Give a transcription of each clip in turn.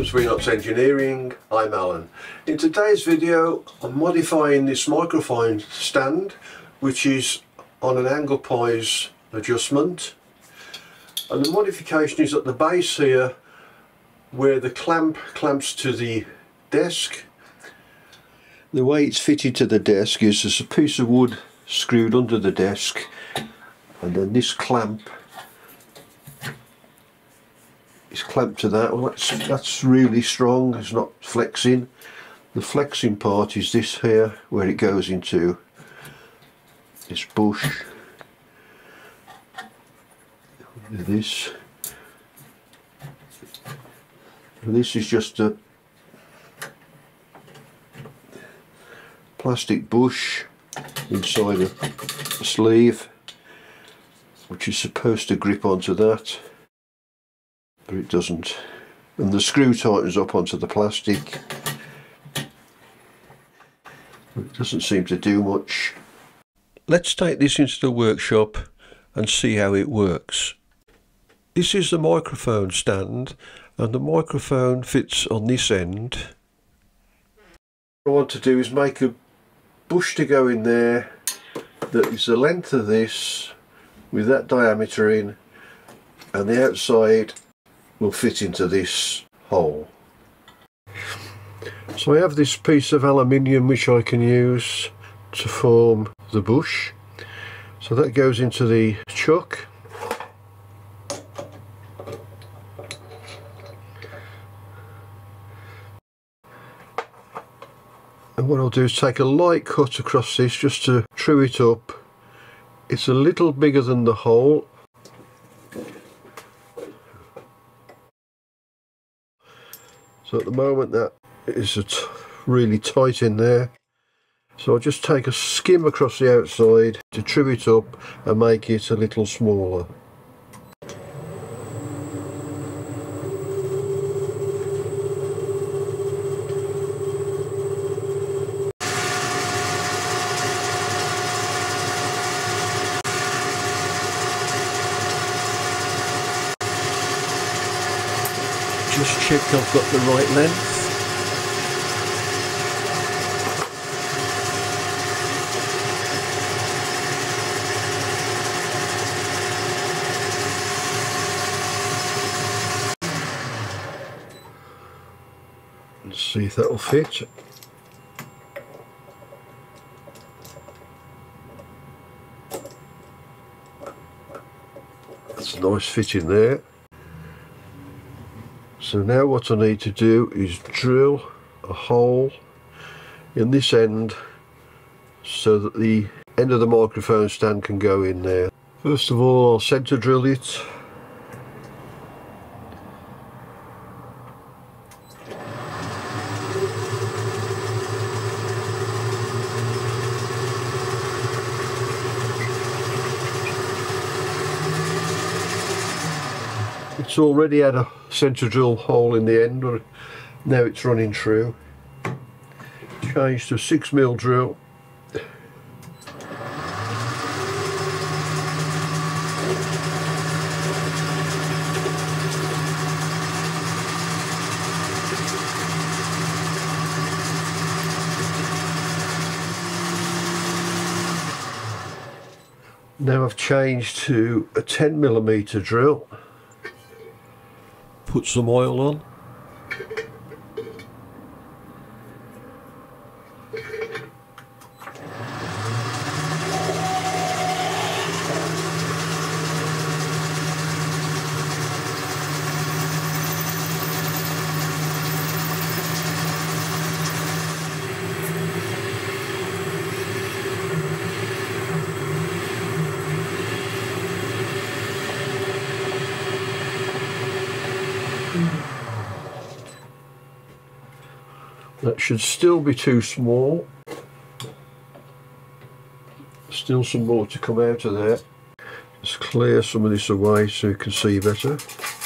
Welcome to Enots Engineering, I'm Alan. In today's video I'm modifying this microphone stand, which is on an angle plies adjustment, and the modification is at the base here where the clamps to the desk. The way it's fitted to the desk is there's a piece of wood screwed under the desk, and then this clamp is clamped to that. Well, that's really strong, it's not flexing. The flexing part is this here, where it goes into this bush. This is just a plastic bush inside a sleeve, which is supposed to grip onto that, but it doesn't, and the screw tightens up onto the plastic. It doesn't seem to do much. Let's take this into the workshop and see how it works. This is the microphone stand, and the microphone fits on this end. What I want to do is make a bush to go in there that is the length of this with that diameter in, and the outside will fit into this hole. So I have this piece of aluminium which I can use to form the bush. So that goes into the chuck. And what I'll do is take a light cut across this just to true it up. It's a little bigger than the hole. So at the moment that is really tight in there. So I'll just take a skim across the outside to true it up and make it a little smaller. Just check I've got the right length. Let's see if that'll fit. That's a nice fit in there. So now what I need to do is drill a hole in this end so that the end of the microphone stand can go in there. First of all, I'll centre drill it. It's already had a centre drill hole in the end, but now it's running true. Change to a 6mm drill. Now I've changed to a 10mm drill. Put some oil on. That should still be too small. Still some more to come out of there. Let's clear some of this away so you can see better.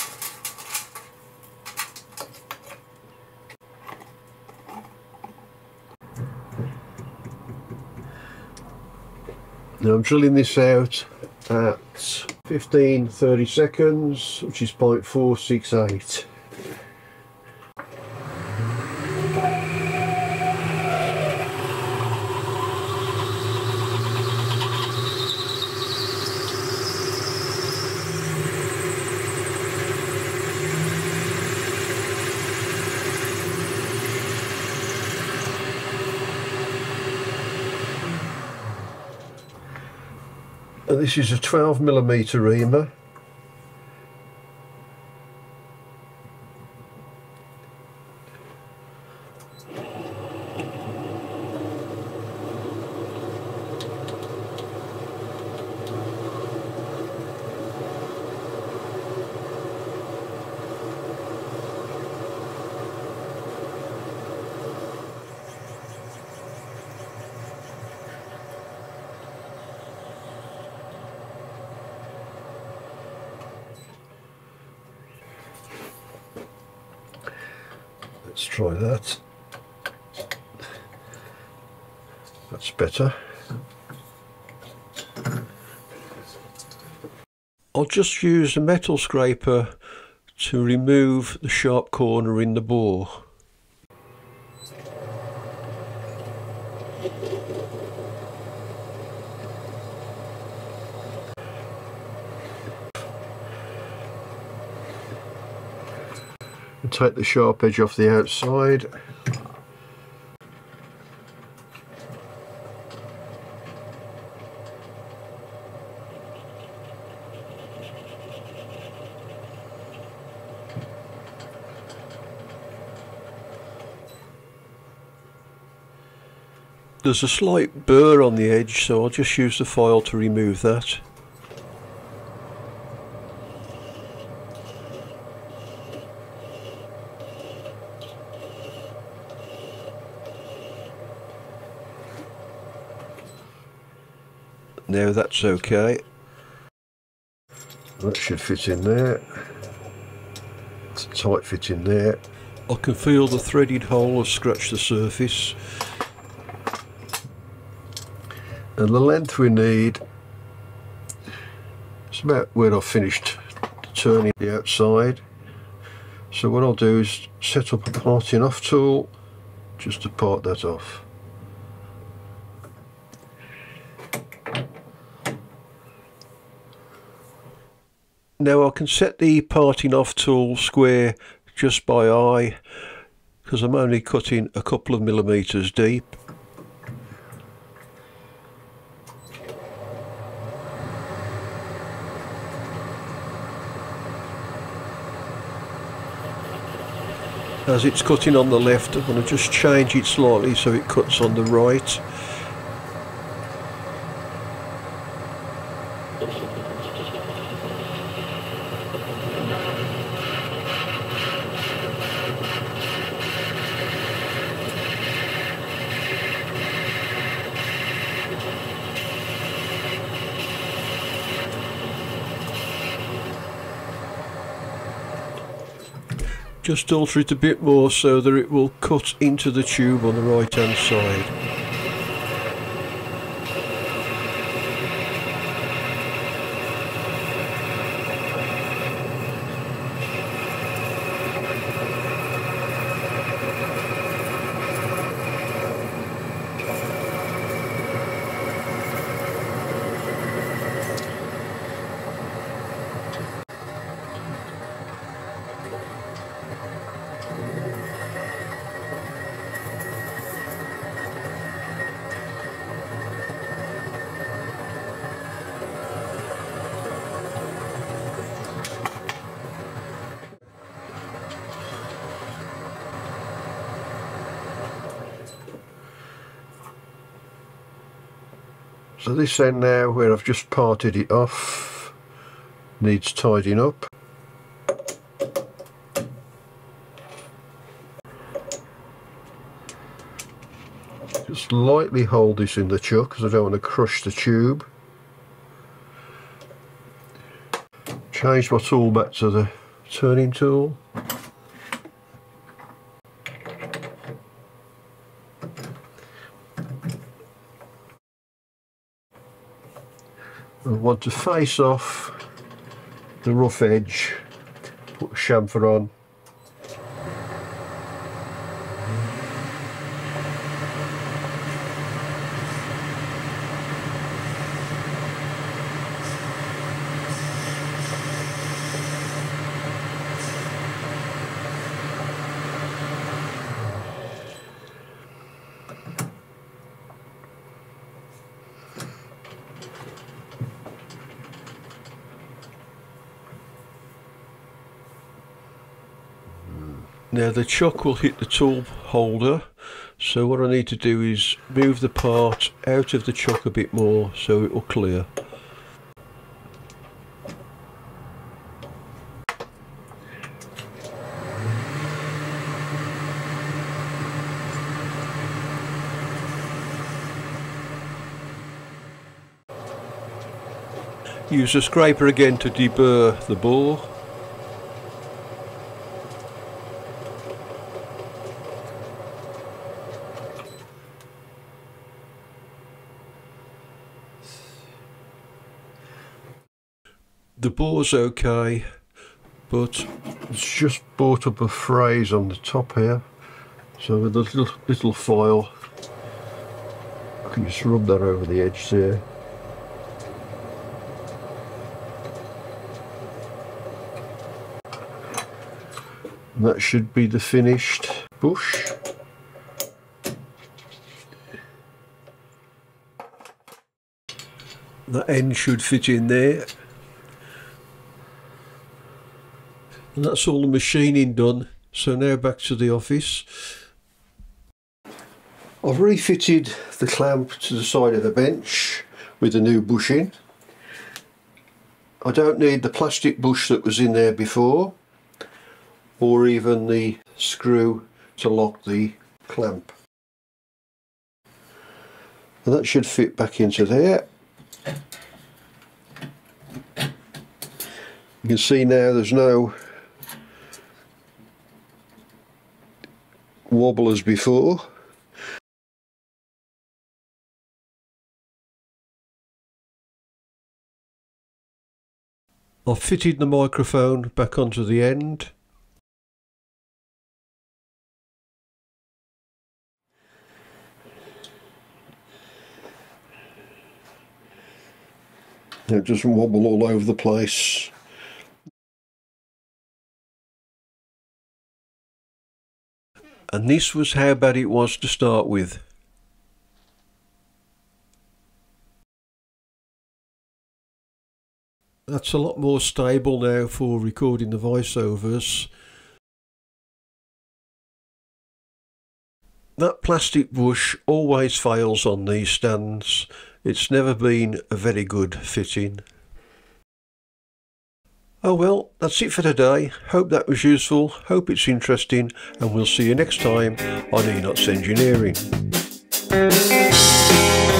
Now I'm drilling this out at 15-30 seconds, which is 0.468. And this is a 12mm reamer. Let's try that. That's better. I'll just use a metal scraper to remove the sharp corner in the bore. And take the sharp edge off the outside. There's a slight burr on the edge, so I'll just use the file to remove that. Now that's okay. That should fit in there. It's a tight fit in there. I can feel the threaded hole has scratched the surface. And the length we need is about where I've finished turning the outside. So what I'll do is set up a parting off tool just to part that off. Now I can set the parting off tool square just by eye because I'm only cutting a couple of millimeters deep. As it's cutting on the left, I'm going to just change it slightly so it cuts on the right. Just alter it a bit more so that it will cut into the tube on the right hand side. So this end now, where I've just parted it off, needs tidying up. Just lightly hold this in the chuck because I don't want to crush the tube. Change my tool back to the turning tool. I want to face off the rough edge, put a chamfer on. Now the chuck will hit the tool holder, so what I need to do is move the part out of the chuck a bit more so it will clear. Use a scraper again to deburr the bore. The bore's okay, but it's just brought up a phrase on the top here. So with a little file, I can just rub that over the edge there. And that should be the finished bush. That end should fit in there. And that's all the machining done. So now back to the office. I've refitted the clamp to the side of the bench with the new bushing. I don't need the plastic bush that was in there before, or even the screw to lock the clamp. And that should fit back into there. You can see now there's no wobble as before. I've fitted the microphone back onto the end. It doesn't wobble all over the place. And this was how bad it was to start with. That's a lot more stable now for recording the voiceovers. That plastic bush always fails on these stands. It's never been a very good fitting. Oh well, that's it for today. Hope that was useful, hope it's interesting, and we'll see you next time on Enots Engineering.